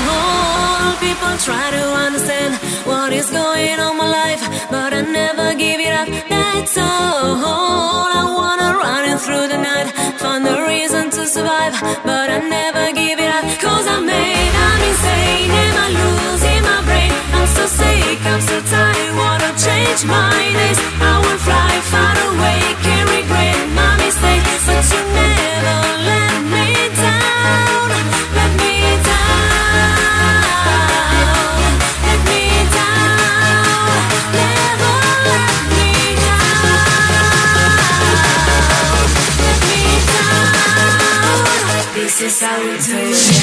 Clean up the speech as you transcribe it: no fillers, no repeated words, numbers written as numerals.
People try to understand what is going on in my life, but I never give it up, that's all. I wanna run it through the night, find a reason to survive, but I never give it up, cause I'm insane, am I losing my brain? I'm so sick, I'm so tired, wanna change my days. I will fly far away, can't regret my mistake, but you never let me down, let me down, let me down, never let me down, let me down. This is how we do it.